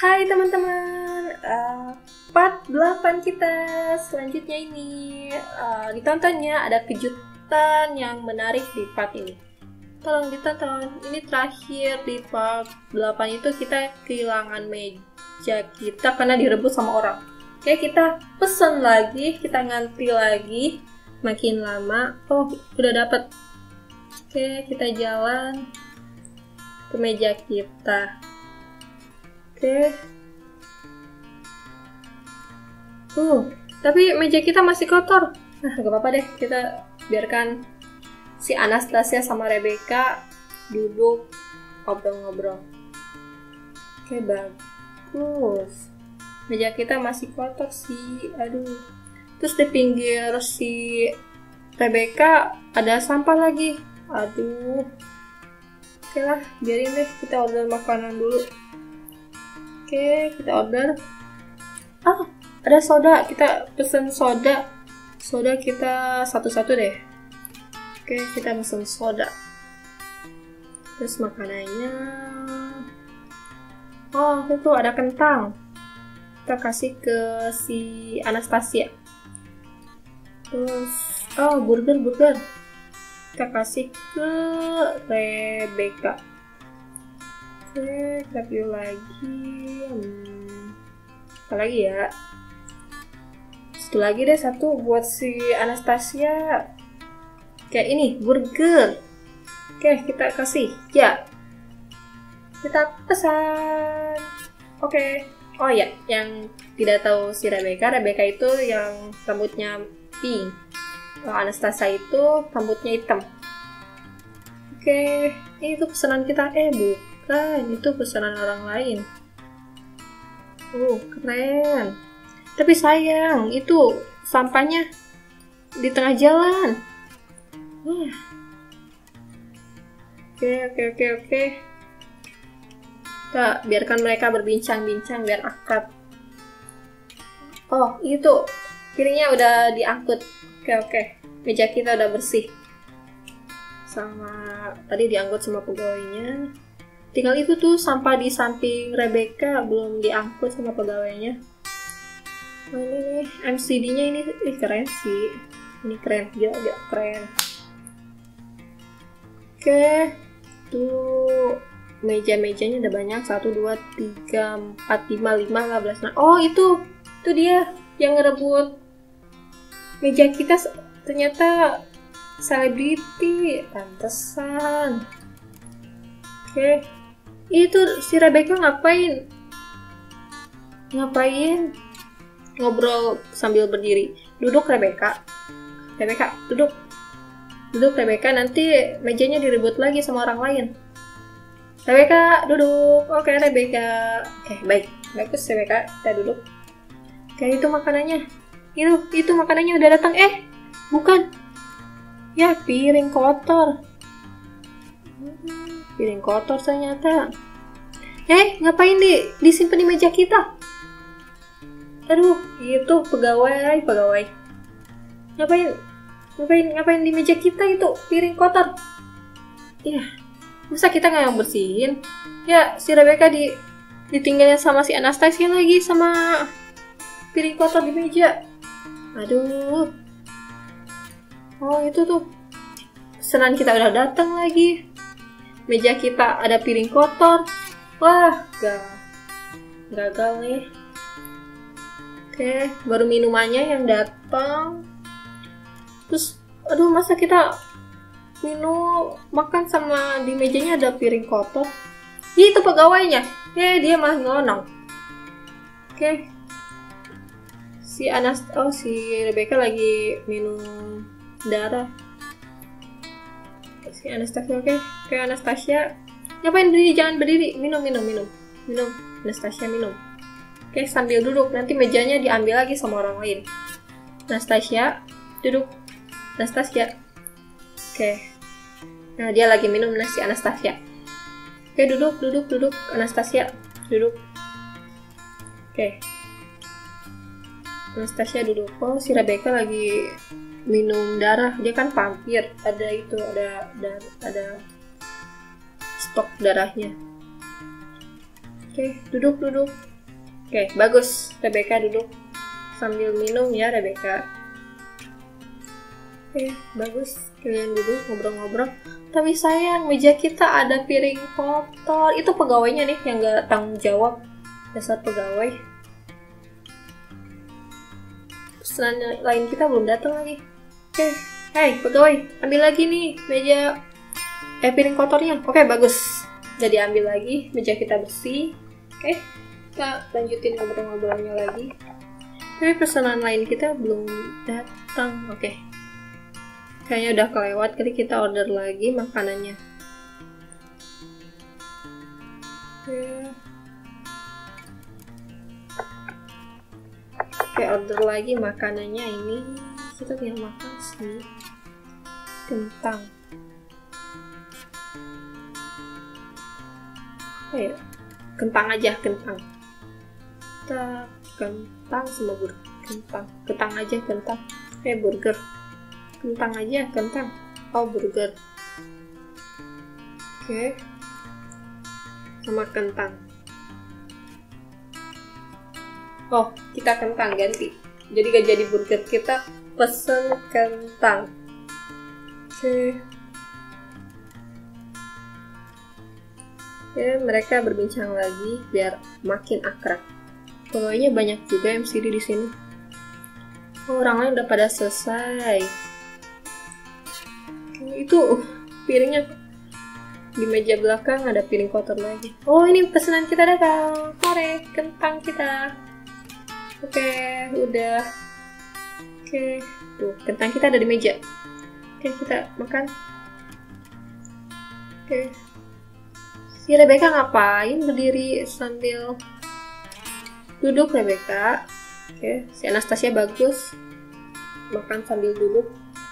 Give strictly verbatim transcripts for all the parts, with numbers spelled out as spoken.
Hai teman-teman, uh, part delapan kita selanjutnya ini uh, ditontonnya ada kejutan yang menarik di part ini. Tolong ditonton, ini terakhir di part delapan itu kita kehilangan meja kita karena direbut sama orang. Oke, kita pesen lagi, kita ngantri lagi, makin lama, oh udah dapet. Oke, kita jalan ke meja kita. Oke. Uh, tapi meja kita masih kotor. Nah, gak apa-apa deh, kita biarkan si Anastasia sama Rebecca duduk ngobrol-ngobrol. Oke, bagus. Meja kita masih kotor sih, aduh. Terus di pinggir si Rebecca ada sampah lagi. Aduh. Oke lah, biarin deh, kita order makanan dulu. Oke, kita order. Ah, ada soda. Kita pesen soda. Soda kita satu-satu deh. Oke, kita pesen soda. Terus makanannya. Oh, itu ada kentang. Kita kasih ke si Anastasia. Terus, oh burger burger. Kita kasih ke Rebecca. Oke, kita pilih lagi. Hmm, apa lagi ya? Satu lagi deh, satu buat si Anastasia. Kayak ini, burger. Oke, kita kasih. Ya. Kita pesan. Oke. Oh ya, yang tidak tahu si Rebecca, Rebecca itu yang rambutnya pink. Kalau Anastasia itu rambutnya hitam. Oke, ini tuh pesanan kita. Eh, bu. Kan, itu pesanan orang lain. Uh, keren. Tapi sayang, itu sampahnya di tengah jalan. Uh. Oke, oke, oke, oke. Kita biarkan mereka berbincang-bincang biar akrab. Oh, itu piringnya udah diangkut. Oke, oke. Meja kita udah bersih. Sama tadi diangkut sama pegawainya. Tinggal itu tuh sampah di samping Rebecca belum diangkut sama pegawainya. Oh, ini nih M C D-nya ini, ini keren sih. Ini keren, dia agak keren. Oke, tuh meja-mejanya ada banyak. Satu, dua, tiga, empat, lima, lima, lima belas. Nah, oh itu, itu dia yang ngerebut meja kita. Ternyata selebriti, pantesan. Oke. Itu si Rebecca ngapain? Ngapain? Ngobrol sambil berdiri. Duduk Rebecca. Rebecca, duduk. Duduk Rebecca, nanti mejanya direbut lagi sama orang lain. Rebecca, duduk. Oke, Rebecca. Oke, baik. Bagus Rebecca, kita duduk. Oke, itu makanannya. Itu, itu makanannya udah datang. Eh, bukan. Ya, piring kotor. Piring kotor ternyata. Eh, ngapain di disimpan di meja kita? Aduh, itu pegawai, pegawai. Ngapain? Ngapain ngapain di meja kita itu piring kotor? Iya. Masa kita nggak yang bersihin? Ya, si Rebecca di ditinggalin sama si Anastasia lagi sama piring kotor di meja. Aduh. Oh, itu tuh. Pesanan kita udah datang lagi. Meja kita ada piring kotor. Wah, gak gagal nih. Oke, baru minumannya yang datang. Terus, aduh, masa kita minum makan sama di mejanya ada piring kotor? Ih, itu pegawainya. Eh, dia malah ngelonong. Oke. Si Anas, oh si Rebecca lagi minum darah. Si Anastasia, oke, okay. Oke, Anastasia, ngapain berdiri? Jangan berdiri, minum, minum, minum, minum, Anastasia minum. Oke, okay, sambil duduk, nanti mejanya diambil lagi sama orang lain. Anastasia, duduk, Anastasia. Oke, okay. Nah dia lagi minum nasi Anastasia. Oke, okay, duduk, duduk, duduk, Anastasia, duduk. Oke, okay. Anastasia duduk. Oh, si Rebecca lagi minum darah, dia kan vampir, ada itu ada ada, ada stok darahnya. Oke, duduk duduk. Oke, bagus. Rebecca duduk sambil minum ya, Rebecca. Oke, bagus. Kalian duduk ngobrol-ngobrol. Tapi sayang, meja kita ada piring kotor. Itu pegawainya nih yang gak tanggung jawab. Dasar pegawai. Pesanan lain kita belum datang lagi. Oke, hey pegawai, ambil lagi nih meja eh piring kotornya. Oke, bagus. Jadi ambil lagi, meja kita bersih. Oke, kita lanjutin ngobrol-ngobrolnya lagi. Tapi pesanan lain kita belum datang. Oke, kayaknya udah kelewat kali, kita order lagi makanannya. Oke, Oke order lagi makanannya. Ini kita tinggal makan sih kentang. Oh ya, kentang aja, kentang. Kita kentang sama burger. Kentang, kentang aja, kentang. Eh, burger. Kentang aja, kentang. Oh, burger. Oke. Sama kentang. Oh, kita kentang ganti. Jadi gak jadi burger, kita pesen kentang. Oke. Ya, mereka berbincang lagi biar makin akrab. Pokoknya banyak juga M C D di sini. Oh, orang lain udah pada selesai. Itu piringnya di meja belakang, ada piring kotor lagi. Oh, ini pesanan kita datang. Sore, kentang kita. Oke, udah. Oke, tuh kentang kita ada di meja. Oke, kita makan. Oke. Si Rebecca ngapain berdiri sambil duduk, Rebecca? Oke, si Anastasia bagus makan sambil duduk.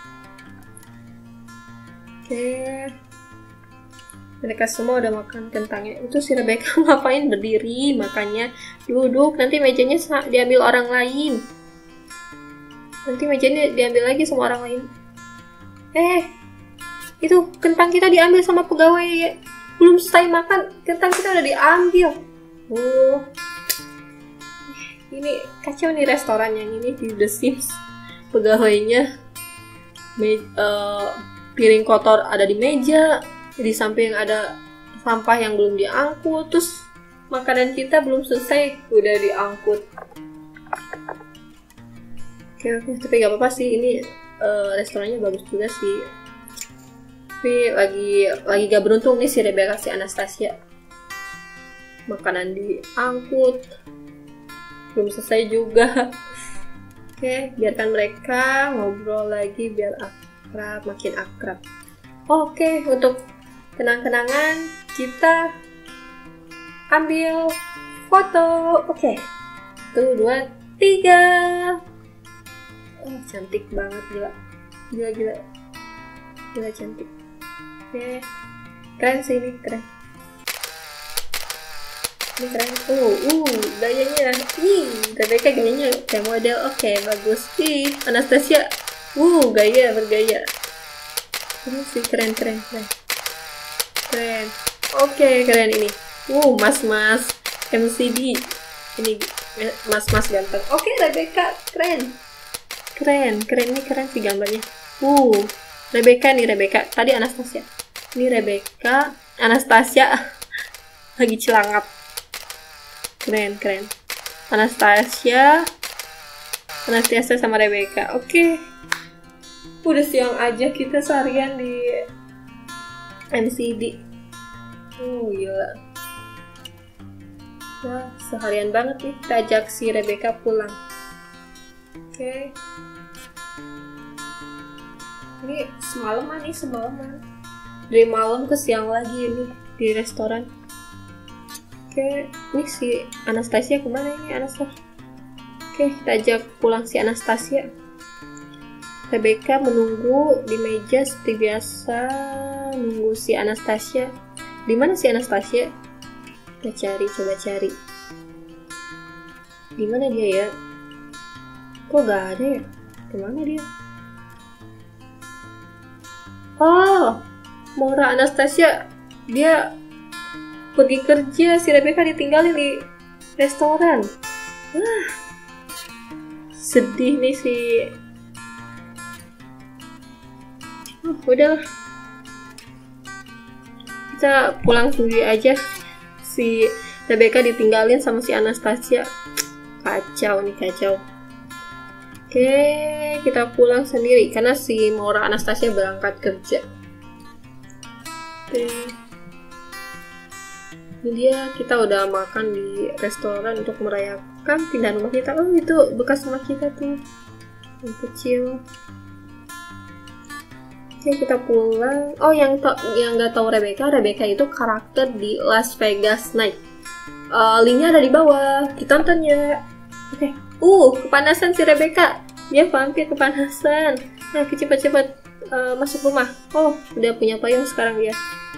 Oke, mereka semua udah makan kentangnya. Itu si Rebecca ngapain berdiri makannya? Duduk, nanti mejanya diambil orang lain. Nanti mejanya diambil lagi sama orang lain. Eh, itu kentang kita diambil sama pegawai. Belum selesai makan, kentang kita udah diambil. Oh, ini kacau nih restoran yang ini di The Sims. Pegawainya me- uh, piring kotor ada di meja, di samping ada sampah yang belum diangkut, terus makanan kita belum selesai udah diangkut. Oke oke, tapi gak apa-apa sih, ini uh, restorannya bagus juga sih. Tapi lagi lagi gak beruntung nih si Rebecca, si Anastasia. Makanan diangkut, belum selesai juga. Oke, biarkan mereka ngobrol lagi biar akrab, makin akrab. Oke, untuk kenang-kenangan kita ambil foto. Oke, satu, dua, tiga. Oh, cantik banget, gila. Gila, gila. Gila cantik. Oke, keren sih ini, keren. Ini keren. Oh, uh, gayanya. Ih, Rebecca gayanya kayak model. Oke, bagus. Ih, Anastasia. Uh, gaya, bergaya. Ini sih keren, keren, keren. Keren. Oke, keren ini. Uh, mas-mas M C D. Ini mas-mas ganteng. Oke, Rebecca, keren. Keren, keren ini keren sih gambarnya. Uh, Rebecca nih, Rebecca. Tadi Anastasia. Ini Rebecca, Anastasia lagi celangap. Keren, keren. Anastasia, Anastasia sama Rebecca. Oke. Udah siang aja kita seharian di M C D. Oh, gila. Wah, seharian banget nih. Kita ajak si Rebecca pulang. Oke. Ini semalaman nih, semalaman. Dari malam ke siang lagi ini di restoran. Oke, ini si Anastasia kemana ini Anastasia? Oke, kita ajak pulang si Anastasia. Rebecca menunggu di meja seperti biasa, nunggu si Anastasia. Di mana si Anastasia? Kita cari, coba cari. Di mana dia ya? Kok gak ada ya? Kemana dia? Oh, Maura Anastasia, dia pergi kerja, si Rebecca ditinggalin di restoran. Wah, sedih nih si. Oh, udahlah. Kita pulang sendiri aja. Si Rebecca ditinggalin sama si Anastasia. Kacau nih, kacau. Oke, kita pulang sendiri karena si Maura Anastasia berangkat kerja. Oke. Ini dia, kita udah makan di restoran untuk merayakan pindahan rumah kita. Oh, itu bekas rumah kita tuh, yang kecil. Oke, kita pulang. Oh, yang to yang nggak tahu Rebecca, Rebecca itu karakter di Las Vegas Night. Uh, linknya ada di bawah. Kita tonton ya. Oke. Uh, kepanasan si Rebecca. Dia vampir kepanasan. Nah, cepat-cepat uh, masuk rumah. Oh, udah punya payung sekarang dia.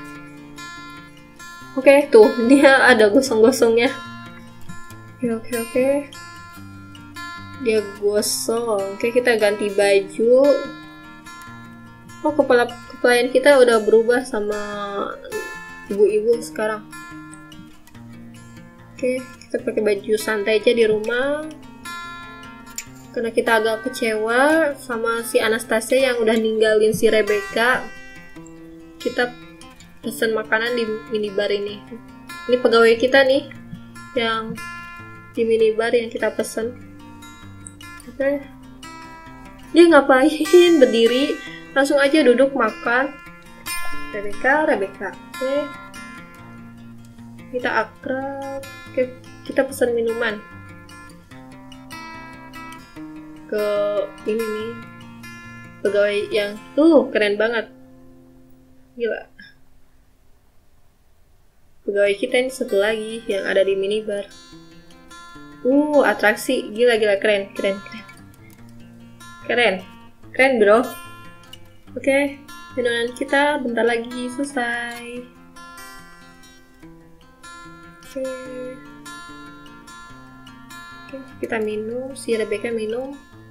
Oke, okay, tuh dia ada gosong-gosongnya. Oke, okay, oke, okay, oke. Okay. Dia gosong. Oke, okay, kita ganti baju. Oh, kepala pelayan kita udah berubah sama ibu-ibu sekarang. Oke, okay, kita pakai baju santai aja di rumah. Karena kita agak kecewa sama si Anastasia yang udah ninggalin si Rebecca. Kita pesan makanan di minibar ini. Ini pegawai kita nih yang di minibar yang kita pesan. Oke. Okay. Dia ngapain berdiri? Langsung aja duduk makan. Rebecca, Rebecca. Oke. Okay. Kita akrab. Oke, okay. Kita pesan minuman. Ke ini nih. Pegawai yang tuh keren banget. Gila. Pegawai kita ini satu lagi yang ada di minibar. Uh, atraksi. Gila-gila, keren, keren, keren. Keren. Keren, bro. Oke, okay. Minuman kita bentar lagi selesai. Oke. Okay. Oke, okay, kita minum. Si Rebecca minum.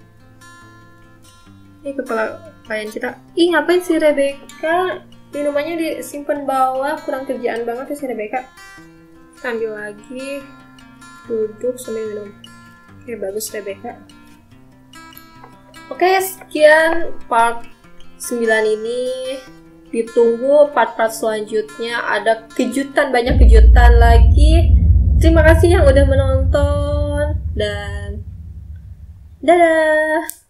Ini kepala pelayan kita. Ih, ngapain si Rebecca? Minumannya disimpan bawah, kurang kerjaan banget ya si Rebecca. Ambil lagi, duduk sambil minum. Oke, bagus Rebecca. Oke, sekian part sembilan ini. Ditunggu part-part selanjutnya. Ada kejutan, banyak kejutan lagi. Terima kasih yang udah menonton. Dan dadah!